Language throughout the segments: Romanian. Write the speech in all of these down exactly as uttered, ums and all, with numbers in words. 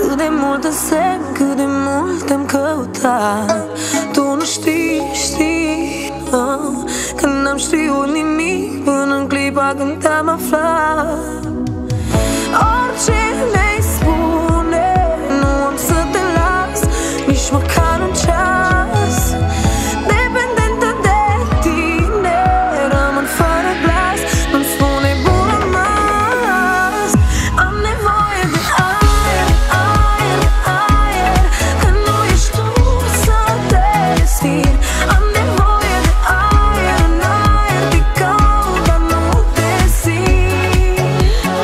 Cât de mult însemn, cât de mult te-am căutat. Tu nu știi, știi, oh, că n-am știut nimic până în clipa când te-am aflat. Orice mi-ai spune, nu am să te las nici măcar un ceas. Dependentă de tine, rămân fără glas, nu-mi spune bună mas. Am nevoie de aer, aer, aer, că nu ești tu să te respir. Am nevoie de aer, în aer, te caut, dar nu te simt.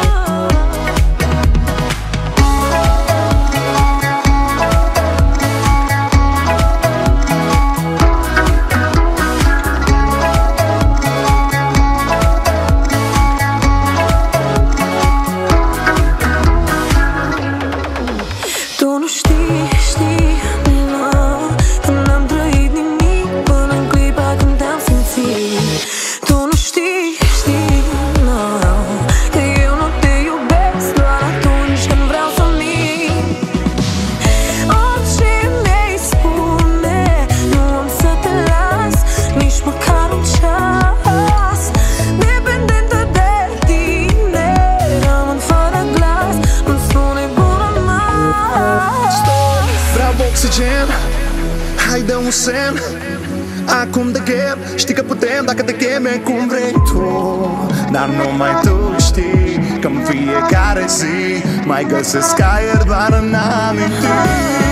Tu nu știi, știi, nu, că n-am trăit nimic până în clipa când te-am simțit. Tu nu știi, știi, nu, că eu nu te iubesc doar atunci când vreau să mint. Orice mi-ai spune, nu am să te las nici măcar un ceas. Dependentă de tine, rămân fără glas, nu-mi spune bună mas. Vreau oxigen, hai dă un semn. Acum te chem, știi că putem dacă te cheme cum vrei tu. Dar numai tu știi că în fiecare zi mai găsesc aer doar în amintiri.